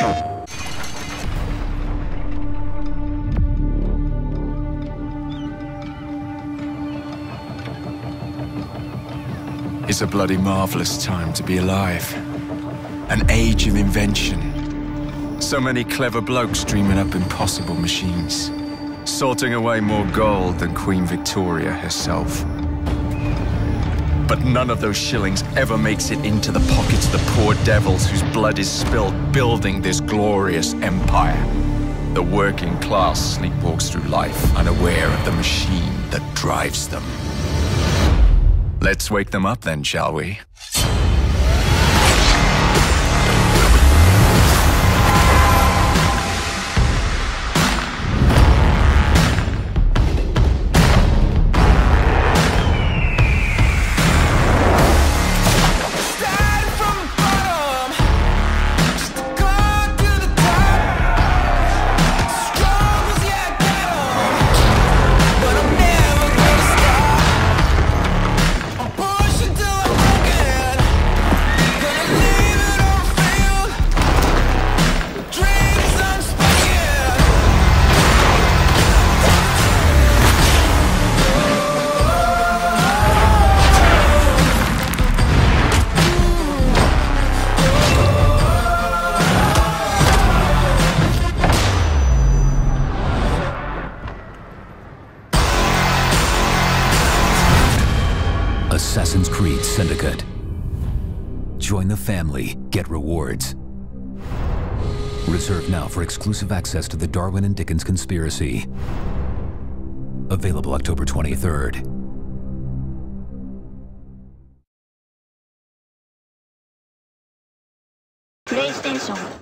It's a bloody marvelous time to be alive. An age of invention. So many clever blokes dreaming up impossible machines, sorting away more gold than Queen Victoria herself. But none of those shillings ever makes it into the pockets of the poor devils whose blood is spilled building this glorious empire. The working class sleepwalks through life, unaware of the machine that drives them. Let's wake them up then, shall we? Assassin's Creed Syndicate. Join the family, get rewards. Reserve now for exclusive access to the Darwin and Dickens Conspiracy. Available October 23rd. PlayStation